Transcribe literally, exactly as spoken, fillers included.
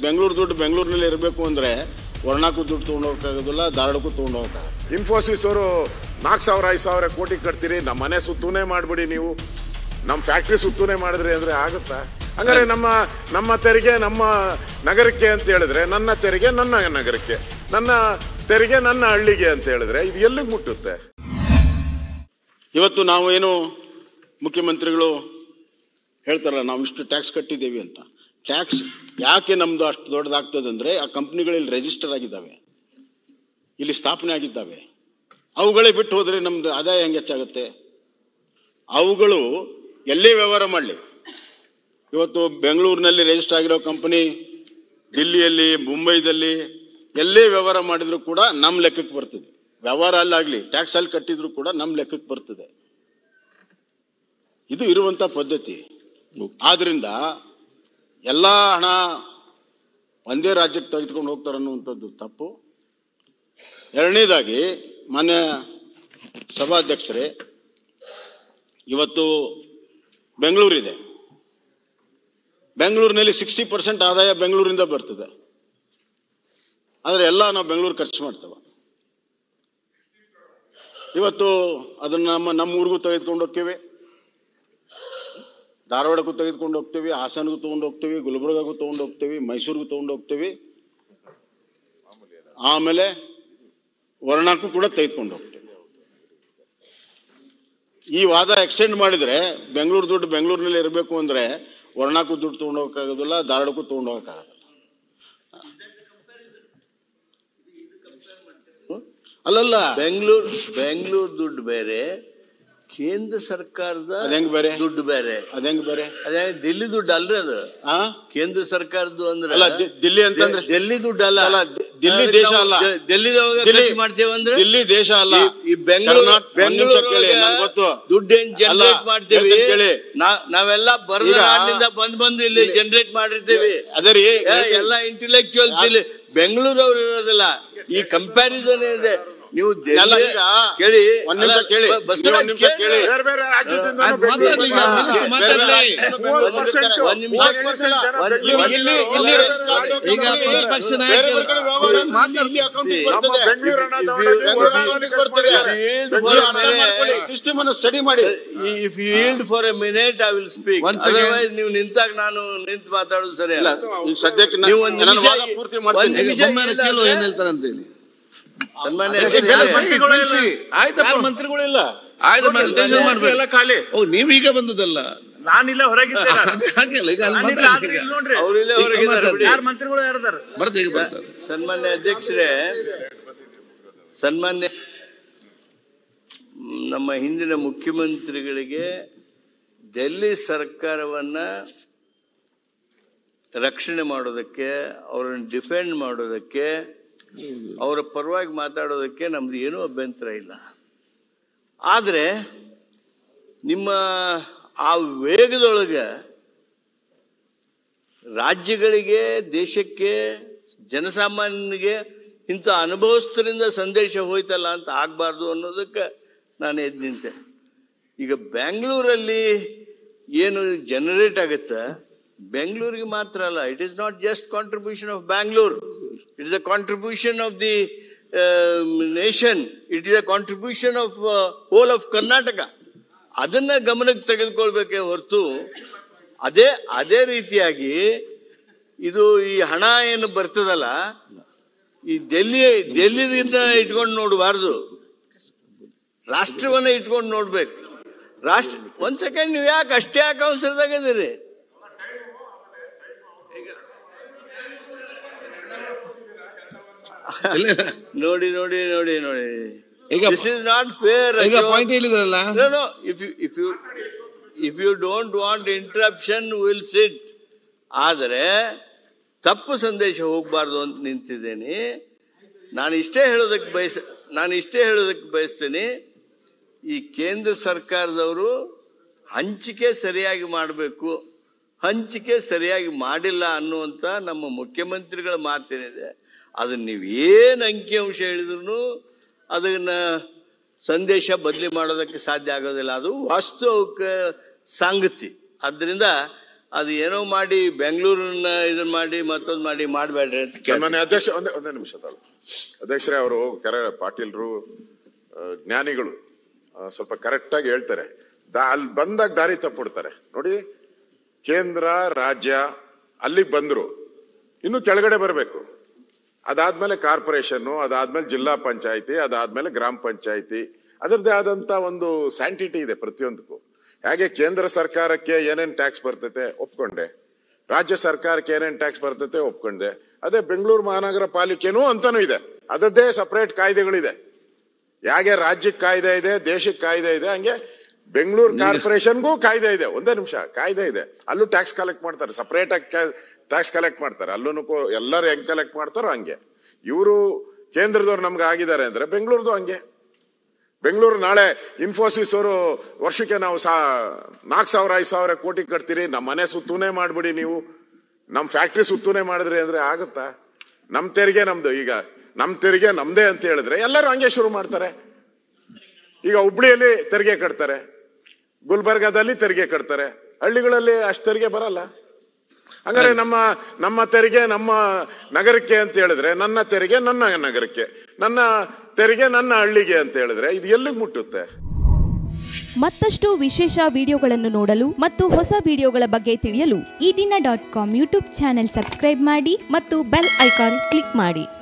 ಬೆಂಗಳೂರು ದುಡ್ಡು ಬೆಂಗಳೂರಿನಲ್ಲಿ ಇರಬೇಕು ಅಂದರೆ ವರ್ಣಕ್ಕೂ ದುಡ್ಡು ತೊಗೊಂಡೋಗೋಕ್ಕಾಗೋದಿಲ್ಲ, ಧಾರವಾಡಕ್ಕೂ ತೊಗೊಂಡೋಗೋಕ್ಕಾಗಲ್ಲ. ಇನ್ಫೋಸಿಸ್ ಅವರು ನಾಲ್ಕು ಸಾವಿರ ಐದು ಸಾವಿರ ಕೋಟಿ ಕಟ್ತೀರಿ, ನಮ್ಮ ಮನೆ ಸುತ್ತೂನೇ ಮಾಡಿಬಿಡಿ, ನೀವು ನಮ್ಮ ಫ್ಯಾಕ್ಟ್ರಿ ಸುತ್ತೂನೇ ಮಾಡಿದ್ರಿ ಅಂದರೆ ಆಗುತ್ತಾ? ಹಂಗಾರೆ ನಮ್ಮ ನಮ್ಮ ತೆರಿಗೆ ನಮ್ಮ ನಗರಕ್ಕೆ ಅಂತ ಹೇಳಿದ್ರೆ, ನನ್ನ ತೆರಿಗೆ ನನ್ನ ನಗರಕ್ಕೆ, ನನ್ನ ತೆರಿಗೆ ನನ್ನ ಹಳ್ಳಿಗೆ ಅಂತ ಹೇಳಿದ್ರೆ ಇದು ಎಲ್ಲಿಗೆ ಮುಟ್ಟುತ್ತೆ? ಇವತ್ತು ನಾವು ಏನು ಮುಖ್ಯಮಂತ್ರಿಗಳು ಹೇಳ್ತಾರಲ್ಲ, ನಾವು ಇಷ್ಟು ಟ್ಯಾಕ್ಸ್ ಕಟ್ಟಿದ್ದೀವಿ ಅಂತ. ಟ್ಯಾಕ್ಸ್ ಯಾಕೆ ನಮ್ಮದು ಅಷ್ಟು ದೊಡ್ಡದಾಗ್ತದೆ ಅಂದರೆ, ಆ ಕಂಪ್ನಿಗಳಲ್ಲಿ ರಿಜಿಸ್ಟರ್ ಆಗಿದ್ದಾವೆ, ಇಲ್ಲಿ ಸ್ಥಾಪನೆ ಆಗಿದ್ದಾವೆ. ಅವುಗಳೇ ಬಿಟ್ಟು ಹೋದರೆ ನಮ್ದು ಆದಾಯ ಹೆಂಗೆ ಹೆಚ್ಚಾಗುತ್ತೆ? ಅವುಗಳು ಎಲ್ಲೇ ವ್ಯವಹಾರ ಮಾಡಲಿ, ಇವತ್ತು ಬೆಂಗಳೂರಿನಲ್ಲಿ ರಿಜಿಸ್ಟರ್ ಆಗಿರೋ ಕಂಪನಿ ದಿಲ್ಲಿಯಲ್ಲಿ, ಮುಂಬೈದಲ್ಲಿ ಎಲ್ಲೇ ವ್ಯವಹಾರ ಮಾಡಿದ್ರು ಕೂಡ ನಮ್ಮ ಲೆಕ್ಕಕ್ಕೆ ಬರ್ತದೆ. ವ್ಯವಹಾರ ಅಲ್ಲಾಗಲಿ, ಟ್ಯಾಕ್ಸ್ ಅಲ್ಲಿ ಕಟ್ಟಿದ್ರು ಕೂಡ ನಮ್ಮ ಲೆಕ್ಕಕ್ಕೆ ಬರ್ತದೆ. ಇದು ಇರುವಂಥ ಪದ್ಧತಿ. ಆದ್ರಿಂದ ಎಲ್ಲ ಹಣ ಒಂದೇ ರಾಜ್ಯಕ್ಕೆ ತೆಗೆದುಕೊಂಡು ಹೋಗ್ತಾರೆ ಅನ್ನುವಂಥದ್ದು ತಪ್ಪು. ಎರಡನೇದಾಗಿ, ಮಾನ್ಯ ಸಭಾಧ್ಯಕ್ಷರೇ, ಇವತ್ತು ಬೆಂಗಳೂರಿದೆ, ಬೆಂಗಳೂರಿನಲ್ಲಿ ಸಿಕ್ಸ್ಟಿ ಪರ್ಸೆಂಟ್ ಆದಾಯ ಬೆಂಗಳೂರಿಂದ ಬರ್ತದೆ. ಆದರೆ ಎಲ್ಲ ನಾವು ಬೆಂಗಳೂರು ಖರ್ಚು ಮಾಡ್ತೇವೆ. ಇವತ್ತು ಅದನ್ನ ನಮ್ಮ ನಮ್ಮ ಊರಿಗೂ ತೆಗೆದುಕೊಂಡು ಹೋಗ್ತೀವಿ, ಧಾರವಾಡಕ್ಕೂ ತೆಗೆದುಕೊಂಡು ಹೋಗ್ತೀವಿ, ಹಾಸನಗೂ ತೊಗೊಂಡು ಹೋಗ್ತೀವಿ, ಗುಲ್ಬರ್ಗಾಗೂ ತೊಗೊಂಡು ಹೋಗ್ತೀವಿ, ಮೈಸೂರಿಗೂ ತೊಗೊಂಡು ಹೋಗ್ತೀವಿ, ಆಮೇಲೆ ವರ್ಣಕ್ಕೂ ಕೂಡ ತೆಗೆದುಕೊಂಡು ಹೋಗ್ತೀವಿ. ಈ ವಾದ ಎಕ್ಸ್ಟೆಂಡ್ ಮಾಡಿದ್ರೆ ಬೆಂಗಳೂರು ದುಡ್ಡು ಬೆಂಗಳೂರಿನಲ್ಲಿ ಇರಬೇಕು ಅಂದರೆ ವರ್ಣಕ್ಕೂ ದುಡ್ಡು ತೊಗೊಂಡು ಹೋಗೋಕ್ಕಾಗೋದಿಲ್ಲ, ಧಾರವಾಡಕ್ಕೂ ತೊಗೊಂಡು ಹೋಗೋಕ್ಕಾಗೋದಿಲ್ಲ. ಅಲ್ಲಲ್ಲ, ಬೆಂಗಳೂರು ಬೆಂಗಳೂರು ದುಡ್ಡು ಬೇರೆ, ಕೇಂದ್ರ ಸರ್ಕಾರದ ಅದಂಗ್ ಬೇರೆ ದುಡ್ಡು ಬೇರೆ. ಅದಂಗ್ ಬೇರೆ ಅದೇ ದಿಲ್ಲಿ ದುಡ್ಡು ಅಲ್ರಿ ಅದು. ಆ ಕೇಂದ್ರ ಸರ್ಕಾರದ್ದು ಅಂದ್ರೆ ಅಲ್ಲ, ದಿಲ್ಲಿ ಅಂತಂದ್ರೆ ದಿಲ್ಲಿ ದುಡ್ಡು ಅಲ್ಲ, ಅಲ್ಲ, ದಿಲ್ಲಿ ದೇಶ ಅಲ್ಲ. ದಿಲ್ಲಿದೊಳಗೆ ಖರ್ಚು ಮಾಡ್ತೇವೆ ಅಂದ್ರೆ ದಿಲ್ಲಿ ದೇಶ ಅಲ್ಲ. ಈ ಬೆಂಗಳೂರು ಬೆಂಗಳೂರು ಗೊತ್ತು ದುಡ್ಡು ಏನ್ ಜನರೇಟ್ ಮಾಡ್ತೇವೆ ನಾವೆಲ್ಲ ಬರದ ನಾಡಿನಿಂದ ಬಂದ್ ಬಂದು ಇಲ್ಲಿ ಜನರೇಟ್ ಮಾಡಿರ್ತೇವೆ. ಅದೇ ರೀ, ಎಲ್ಲ ಇಂಟೆಲೆಕ್ಚುಯಲ್ಸ್ ಇಲ್ಲಿ ಬೆಂಗಳೂರು ಅವ್ರು ಇರೋದಿಲ್ಲ. ಈ ಕಂಪ್ಯಾರಿಸನ್ ಇದೆ. ನೀವು ಕೇಳಿ, ಒಂದ್ ನಿಮಿಷ ಕೇಳಿ, ಒಂದ್ ನಿಮಿಷ ಕೇಳಿ. ಬೇರೆ ಬೇರೆ ರಾಜ್ಯದಿಂದ ಸಿಸ್ಟಮ್ ಅನ್ನು ಸ್ಟಡಿ ಮಾಡಿ. If you yield for a minute I will speak. Otherwise ನೀವು ನಿಂತಾಗ ನಾನು ನಿಂತು ಮಾತಾಡೋದು ಸರಿ ಅಲ್ಲ. ಈಗ ಸದ್ಯಕ್ಕೆ ನೀವು ಒಂದು ನಿಮಿಷ ಪೂರ್ತಿ ಮಾಡ್ತೀನಿ. ಏನ್ ಹೇಳ್ತಾರೆ ಅಂತೇಳಿ ಸನ್ಮಾನ್ಯ ಮಂತ್ರಿಗಳಿಲ್ಲ, ನೀವೀಗ ಬಂದದಲ್ಲ, ನಾನಿಲ್ಲ ಹೊರಗಿದ್ದೆ. ಸನ್ಮಾನ್ಯ ಅಧ್ಯಕ್ಷರೇ, ಸನ್ಮಾನ್ಯ ನಮ್ಮ ಹಿಂದಿನ ಮುಖ್ಯಮಂತ್ರಿಗಳಿಗೆ ದೆಹಲಿ ಸರ್ಕಾರವನ್ನ ರಕ್ಷಣೆ ಮಾಡೋದಕ್ಕೆ, ಅವರನ್ನು ಡಿಫೆಂಡ್ ಮಾಡೋದಕ್ಕೆ, ಅವರ ಪರವಾಗಿ ಮಾತಾಡೋದಕ್ಕೆ ನಮ್ದು ಏನೂ ಅಭ್ಯಂತರ ಇಲ್ಲ. ಆದರೆ ನಿಮ್ಮ ಆ ವೇಗದೊಳಗೆ ರಾಜ್ಯಗಳಿಗೆ, ದೇಶಕ್ಕೆ, ಜನಸಾಮಾನ್ಯನಿಗೆ ಇಂಥ ಅನುಭವಸ್ಥರಿಂದ ಸಂದೇಶ ಹೋಯ್ತಲ್ಲ ಅಂತ ಆಗಬಾರ್ದು ಅನ್ನೋದಕ್ಕೆ ನಾನು ಎದ್ದು ನಿಂತೆ. ಈಗ ಬೆಂಗಳೂರಲ್ಲಿ ಏನು ಜನರೇಟ್ ಆಗುತ್ತೆ, ಬೆಂಗಳೂರಿಗೆ ಮಾತ್ರ ಅಲ್ಲ, it is not just contribution of Bangalore, it is a contribution of the uh, nation, it is a contribution of uh, whole of Karnataka. ಅದನ್ನ ಗಮನಕ್ಕೆ ತೆಗೆದುಕೊಳ್ಬೇಕೇ ಹೊರತು, ಅದೇ ಅದೇ ರೀತಿಯಾಗಿ ಇದು ಈ ಹಣ ಏನು ಬರ್ತದಲ್ಲ, ಈ ಡೆಲ್ಲಿ ಡೆಲ್ಲಿದಿಂದ ಇಟ್ಕೊಂಡು ನೋಡಬಾರ್ದು, ರಾಷ್ಟ್ರವನ್ನ ಇಟ್ಕೊಂಡು ನೋಡ್ಬೇಕು. ರಾಷ್ಟ್ರ ಒಂದ್ ಸೆಕೆಂಡ್, ನೀವು ಯಾಕೆ ಅಷ್ಟೇ ಯಾಕೆ ಅವಸರದಾಗಿದ್ದೀರಿ? ನೋಡಿ ನೋಡಿ ನೋಡಿ ನೋಡಿ this is not fair. No no if you if you if you don't want interruption will sit. ಆದರೆ ತಪ್ಪು ಸಂದೇಶ ಹೋಗಬಾರ್ದು ಅಂತ ನಿಂತಿದ್ದೇನೆ. ನಾನು ಇಷ್ಟೇ ಹೇಳೋದಕ್ಕೆ ಬಯಸ ನಾನು ಇಷ್ಟೇ ಹೇಳೋದಕ್ಕೆ ಬಯಸ್ತೇನೆ, ಈ ಕೇಂದ್ರ ಸರ್ಕಾರದವರು ಹಂಚಿಕೆ ಸರಿಯಾಗಿ ಮಾಡಬೇಕು, ಹಂಚಿಕೆ ಸರಿಯಾಗಿ ಮಾಡಿಲ್ಲ ಅನ್ನುವಂಥ ನಮ್ಮ ಮುಖ್ಯಮಂತ್ರಿಗಳ ಮಾತೇನಿದೆ, ಅದನ್ನ ನೀವು ಏನು ಅಂಕಿಅಂಶ ಹೇಳಿದ್ರು ಅದನ್ನ ಸಂದೇಶ ಬದಲಿ ಮಾಡೋದಕ್ಕೆ ಸಾಧ್ಯ ಆಗೋದಿಲ್ಲ. ಅದು ವಾಸ್ತವಿಕ ಸಂಗತಿ. ಆದ್ದರಿಂದ ಅದು ಏನೋ ಮಾಡಿ ಬೆಂಗಳೂರನ್ನ ಇದನ್ನ ಮಾಡಿ ಮತ್ತೊಂದು ಮಾಡಿ ಮಾಡಬೇಡ್ರಿ ಅಂತ ಕೇಳ್ತೀನಿ. ಮನೆ ಅಧ್ಯಕ್ಷ ಒಂದೇ ಒಂದೇ ನಿಮಿಷ ತಾಳು ಅಧ್ಯಕ್ಷರೇ, ಅವರು ಕರೆ ಪಾಟೀಲ್ರು ಜ್ಞಾನಿಗಳು ಸ್ವಲ್ಪ ಕರೆಕ್ಟಾಗಿ ಹೇಳ್ತಾರೆ. ದಾ ಅಲ್ಲಿ ಬಂದಾಗ ದಾರಿ ತಪ್ಪಿಡ್ತಾರೆ ನೋಡಿ. ಕೇಂದ್ರ ರಾಜ್ಯ ಅಲ್ಲಿಗೆ ಬಂದ್ರು, ಇನ್ನು ಕೆಳಗಡೆ ಬರಬೇಕು. ಅದಾದ್ಮೇಲೆ ಕಾರ್ಪೊರೇಷನ್ನು, ಅದಾದ್ಮೇಲೆ ಜಿಲ್ಲಾ ಪಂಚಾಯಿತಿ, ಅದಾದ್ಮೇಲೆ ಗ್ರಾಮ ಪಂಚಾಯಿತಿ. ಅದರದ್ದೇ ಆದಂತ ಒಂದು ಸ್ಯಾಂಟಿಟಿ ಇದೆ ಪ್ರತಿಯೊಂದಕ್ಕೂ. ಹಾಗೆ ಕೇಂದ್ರ ಸರ್ಕಾರಕ್ಕೆ ಏನೇನ್ ಟ್ಯಾಕ್ಸ್ ಬರ್ತೈತೆ ಒಪ್ಕೊಂಡೆ, ರಾಜ್ಯ ಸರ್ಕಾರಕ್ಕೆ ಏನೇನ್ ಟ್ಯಾಕ್ಸ್ ಬರ್ತೈತೆ ಒಪ್ಕೊಂಡೆ. ಅದೇ ಬೆಂಗಳೂರು ಮಹಾನಗರ ಪಾಲಿಕೆನೂ ಅಂತಾನೂ ಇದೆ, ಅದರದ್ದೇ ಸಪರೇಟ್ ಕಾಯ್ದೆಗಳಿದೆ. ಹೇಗೆ ರಾಜ್ಯಕ್ಕೆ ಕಾಯ್ದೆ ಇದೆ, ದೇಶಕ್ಕೆ ಕಾಯ್ದೆ ಇದೆ, ಹಂಗೆ ಬೆಂಗಳೂರು ಕಾರ್ಪೊರೇಷನ್ಗೂ ಕಾಯ್ದೆ ಇದೆ. ಒಂದೇ ನಿಮಿಷ, ಕಾಯ್ದೆ ಇದೆ. ಅಲ್ಲೂ ಟ್ಯಾಕ್ಸ್ ಕಲೆಕ್ಟ್ ಮಾಡ್ತಾರೆ, ಸಪರೇಟ್ ಆಗಿ ಟ್ಯಾಕ್ಸ್ ಕಲೆಕ್ಟ್ ಮಾಡ್ತಾರೆ. ಅಲ್ಲೂ ಎಲ್ಲರೂ ಹೆಂಗ್ ಕಲೆಕ್ಟ್ ಮಾಡ್ತಾರೋ ಹಂಗೆ. ಇವರು ಕೇಂದ್ರದವ್ರು ನಮ್ಗೆ ಆಗಿದ್ದಾರೆ ಅಂದ್ರೆ ಬೆಂಗಳೂರ್ದು ಹಂಗೆ. ಬೆಂಗಳೂರು ನಾಳೆ ಇನ್ಫೋಸಿಸ್ ಅವರು ವರ್ಷಕ್ಕೆ ನಾವು ಸಾ ನಾಲ್ಕು ಸಾವಿರ ಐದು ಸಾವಿರ ಕೋಟಿ ಕಟ್ತೀರಿ, ನಮ್ಮ ಮನೆ ಸುತ್ತೂನೇ ಮಾಡ್ಬಿಡಿ ನೀವು, ನಮ್ಮ ಫ್ಯಾಕ್ಟ್ರಿ ಸುತ್ತೂನೇ ಮಾಡಿದ್ರಿ ಅಂದ್ರೆ ಆಗುತ್ತಾ? ನಮ್ ತೆರಿಗೆ ನಮ್ದು, ಈಗ ನಮ್ ತೆರಿಗೆ ನಮ್ದೇ ಅಂತ ಹೇಳಿದ್ರೆ ಎಲ್ಲರೂ ಹಂಗೆ ಶುರು ಮಾಡ್ತಾರೆ. ಈಗ ಹುಬ್ಳಿಯಲ್ಲಿ ತೆರಿಗೆ ಕಟ್ತಾರೆ, ಗುಲ್ಬರ್ಗಾದಲ್ಲಿ ತೆರಿಗೆ ಕಟ್ತಾರೆ, ಹಳ್ಳಿಗಳಲ್ಲಿ ಅಷ್ಟು ತೆರಿಗೆ ಬರಲ್ಲ. ಹಂಗಾರೆ ನಮ್ಮ ನಮ್ಮ ತೆರಿಗೆ ನಮ್ಮ ನಗರಕ್ಕೆ ಅಂತ ಹೇಳಿದ್ರೆ ನನ್ನ ತೆರಿಗೆ ನನ್ನ ನಗರಕ್ಕೆ, ನನ್ನ ತೆರಿಗೆ ನನ್ನ ಹಳ್ಳಿಗೆ ಅಂತ ಹೇಳಿದ್ರೆ ಇದು ಎಲ್ಲಿಗೆ ಮುಟ್ಟುತ್ತೆ? ಮತ್ತಷ್ಟು ವಿಶೇಷ ವಿಡಿಯೋಗಳನ್ನು ನೋಡಲು ಮತ್ತು ಹೊಸ ವಿಡಿಯೋಗಳ ಬಗ್ಗೆ ತಿಳಿಯಲು Ee Dina dot com YouTube channel subscribe ಮಾಡಿ ಮತ್ತು ಬೆಲ್ ಐಕಾನ್ ಕ್ಲಿಕ್ ಮಾಡಿ.